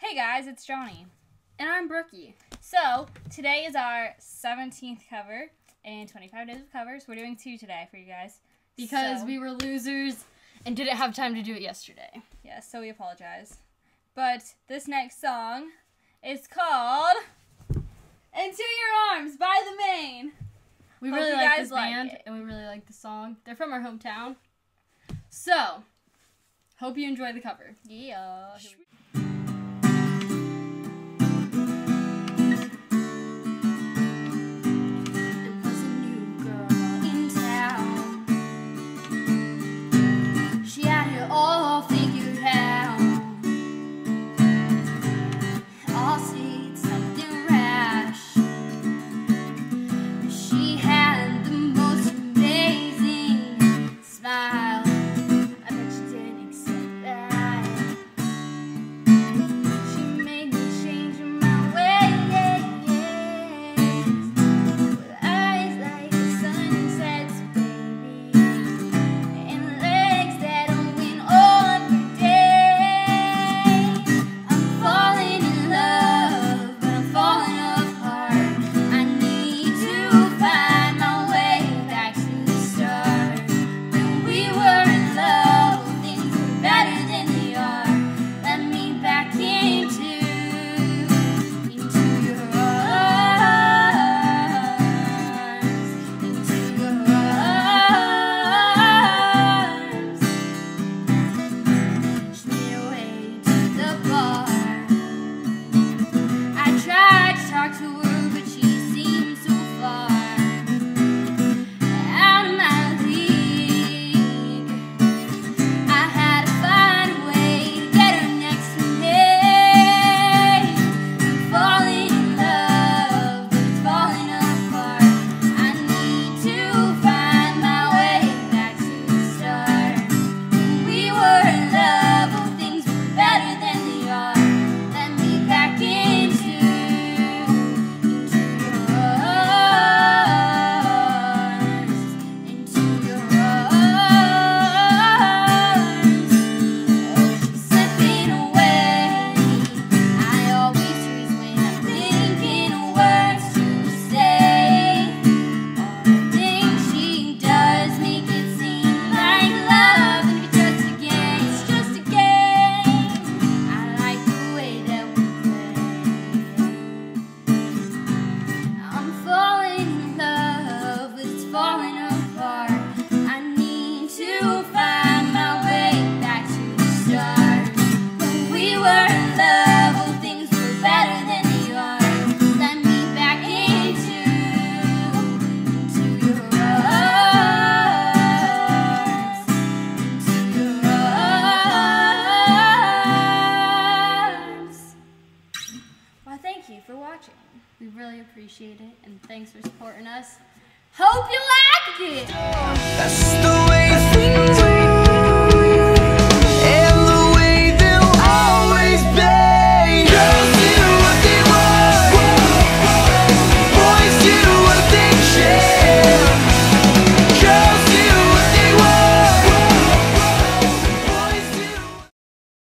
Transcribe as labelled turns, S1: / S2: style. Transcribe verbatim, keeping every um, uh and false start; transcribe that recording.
S1: Hey guys, it's Jonnie.
S2: And I'm Brookie.
S1: So, today is our seventeenth cover in twenty-five days of covers. We're doing two today for you guys.
S2: Because
S1: so,
S2: we were losers and didn't have time to do it yesterday.
S1: Yes, so we apologize. But this next song is called Into Your Arms by the Maine.
S2: We
S1: Hope
S2: really
S1: you
S2: like
S1: guys
S2: this
S1: like
S2: band
S1: it.
S2: and we really like the song. They're from our hometown. So, hope you enjoy the cover.
S1: Yeah. Thank you for watching.
S2: We really appreciate it and thanks for supporting us. Hope you liked it!